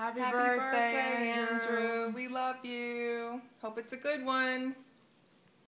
Happy birthday, Andrew. We love you. Hope it's a good one.